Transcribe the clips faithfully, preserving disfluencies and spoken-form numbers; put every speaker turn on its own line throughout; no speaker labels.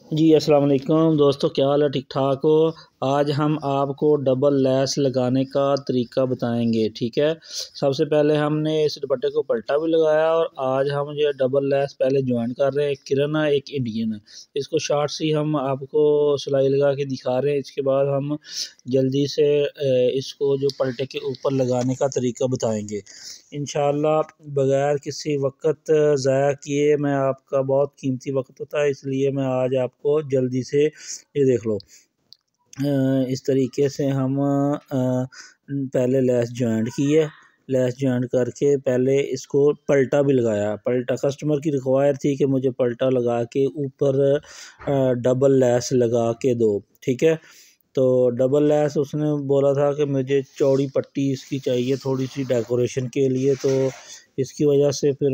जी अस्सलाम वालेकुम दोस्तों, क्या हाल है? ठीक ठाक हो? आज हम आपको डबल लैस लगाने का तरीका बताएंगे। ठीक है, सबसे पहले हमने इस दुपट्टे को पलटा भी लगाया और आज हम ये डबल लैस पहले ज्वाइन कर रहे हैं। एक किरण है, एक इंडियन है। इसको शॉर्ट्स ही हम आपको सिलाई लगा के दिखा रहे हैं। इसके बाद हम जल्दी से इसको जो पलटे के ऊपर लगाने का तरीका बताएंगे इंशाल्लाह, बगैर किसी वक्त ज़ाया किए। मैं आपका बहुत कीमती वक्त होता है, इसलिए मैं आज आपको जल्दी से ये देख लो। इस तरीके से हम पहले लैस जॉइंट की है। लैस जॉइंट करके पहले इसको पलटा भी लगाया। पलटा कस्टमर की रिक्वायर थी कि मुझे पलटा लगा के ऊपर डबल लैस लगा के दो। ठीक है, तो डबल लैस उसने बोला था कि मुझे चौड़ी पट्टी इसकी चाहिए थोड़ी सी डेकोरेशन के लिए, तो इसकी वजह से फिर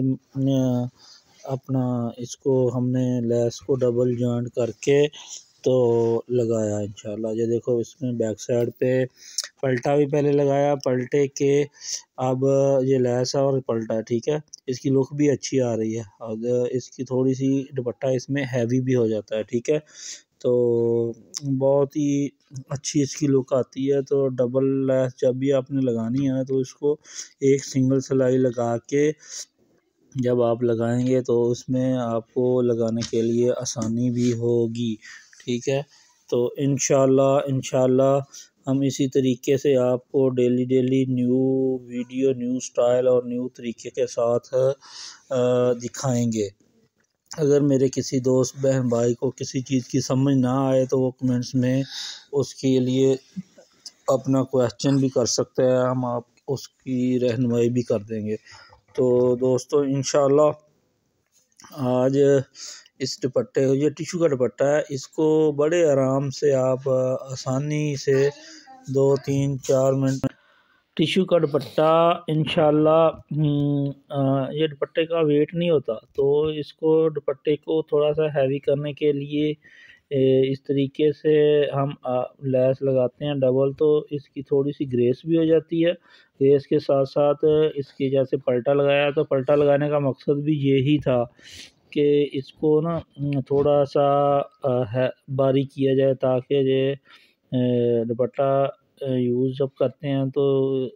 अपना इसको हमने लैस को डबल जॉइंट करके तो लगाया इंशाल्लाह। ये देखो, इसमें बैक साइड पे पलटा भी पहले लगाया। पलटे के अब ये लैस है और पलटा, ठीक है, इसकी लुक भी अच्छी आ रही है और इसकी थोड़ी सी दुपट्टा इसमें हैवी भी हो जाता है। ठीक है, तो बहुत ही अच्छी इसकी लुक आती है। तो डबल लैस जब भी आपने लगानी है तो इसको एक सिंगल सिलाई लगा के जब आप लगाएंगे तो उसमें आपको लगाने के लिए आसानी भी होगी। ठीक है, तो इंशाल्लाह इंशाल्लाह हम इसी तरीके से आपको daily daily new video, new style और न्यू तरीके के साथ दिखाएंगे। अगर मेरे किसी दोस्त बहन भाई को किसी चीज़ की समझ ना आए तो वो कमेंट्स में उसके लिए अपना क्वेश्चन भी कर सकते हैं, हम आप उसकी रहनुमाई भी कर देंगे। तो दोस्तों इंशाल्लाह आज इस दुपट्टे, ये टिशू का दुपट्टा है, इसको बड़े आराम से आप आसानी से दो तीन चार मिनट टिशू का दुपट्टा इंशाल्लाह। ये दुपट्टे का वेट नहीं होता, तो इसको दुपट्टे को थोड़ा सा हैवी करने के लिए इस तरीके से हम लैस लगाते हैं डबल, तो इसकी थोड़ी सी ग्रेस भी हो जाती है। ग्रेस के साथ साथ इसकी जैसे पलटा लगाया, तो पलटा लगाने का मकसद भी यही था कि इसको ना थोड़ा सा है बारीक किया जाए, ताकि ये दुपट्टा यूज़ जब करते हैं तो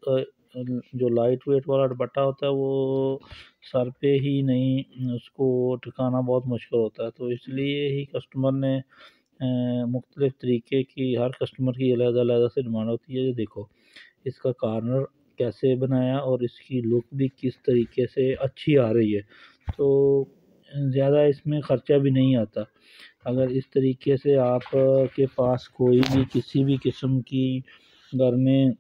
जो लाइट वेट वाला दुपट्टा होता है वो सर पे ही नहीं, उसको टिकाना बहुत मुश्किल होता है। तो इसलिए ही कस्टमर ने मुख्तलिफ़ तरीके की, हर कस्टमर की अलग-अलग से डिमांड होती है। ये देखो, इसका कॉर्नर कैसे बनाया और इसकी लुक भी किस तरीके से अच्छी आ रही है। तो ज़्यादा इसमें ख़र्चा भी नहीं आता। अगर इस तरीके से आप के पास कोई भी किसी भी किस्म की घर में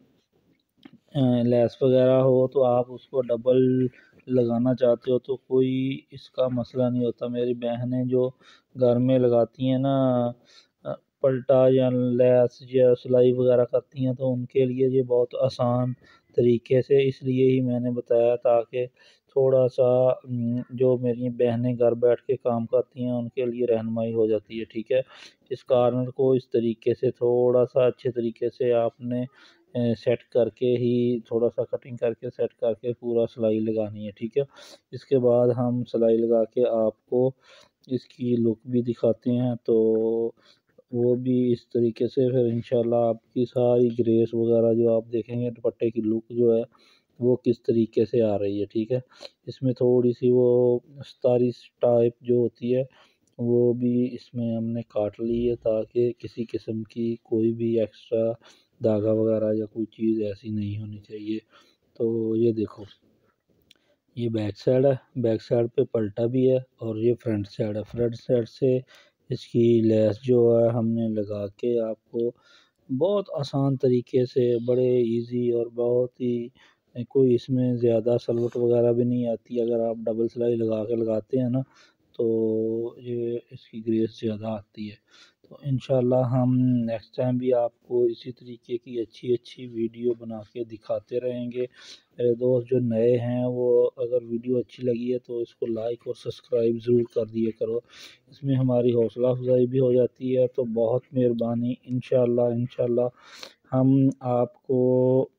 लैस वगैरह हो तो आप उसको डबल लगाना चाहते हो तो कोई इसका मसला नहीं होता। मेरी बहनें जो घर में लगाती हैं ना पलटा या लैस या सिलाई वगैरह करती हैं, तो उनके लिए ये बहुत आसान तरीके से इसलिए ही मैंने बताया, ताकि थोड़ा सा जो मेरी बहनें घर बैठ के काम करती हैं उनके लिए रहनुमाई हो जाती है। ठीक है, इस कॉर्नर को इस तरीके से थोड़ा सा अच्छे तरीके से आपने सेट करके ही थोड़ा सा कटिंग करके सेट करके पूरा सिलाई लगानी है। ठीक है, इसके बाद हम सिलाई लगा के आपको इसकी लुक भी दिखाते हैं, तो वो भी इस तरीके से फिर इंशाल्लाह आपकी सारी ग्रेस वगैरह जो आप देखेंगे, दुपट्टे की लुक जो है वो किस तरीके से आ रही है। ठीक है, इसमें थोड़ी सी वो स्टारी टाइप जो होती है वो भी इसमें हमने काट ली है, ताकि किसी किस्म की कोई भी एक्स्ट्रा धागा वगैरह या कोई चीज़ ऐसी नहीं होनी चाहिए। तो ये देखो, ये बैक साइड है, बैक साइड पे पलटा भी है और ये फ्रंट साइड है। फ्रंट साइड से इसकी लैस जो है हमने लगा के आपको बहुत आसान तरीके से, बड़े इजी और बहुत ही कोई इसमें ज़्यादा सलवट वगैरह भी नहीं आती। अगर आप डबल सिलाई लगा के लगाते हैं ना तो ये इसकी ग्रेस ज़्यादा आती है। तो इंशाल्लाह हम नेक्स्ट टाइम भी आपको इसी तरीके की अच्छी अच्छी वीडियो बना के दिखाते रहेंगे। मेरे दोस्त जो नए हैं वो अगर वीडियो अच्छी लगी है तो इसको लाइक और सब्सक्राइब ज़रूर कर दिया करो, इसमें हमारी हौसला अफजाई भी हो जाती है। तो बहुत मेहरबानी। इंशाल्लाह इंशाल्लाह हम आपको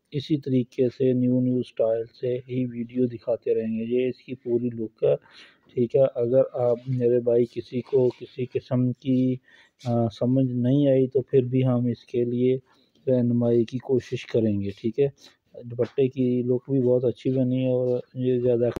इसी तरीके से न्यू न्यू स्टाइल से ही वीडियो दिखाते रहेंगे। ये इसकी पूरी लुक है, ठीक है। अगर आप मेरे भाई किसी को किसी किस्म की आ, समझ नहीं आई तो फिर भी हम इसके लिए रहनुमाई की कोशिश करेंगे, ठीक है। दुपट्टे की लुक भी बहुत अच्छी बनी है और ये ज़्यादा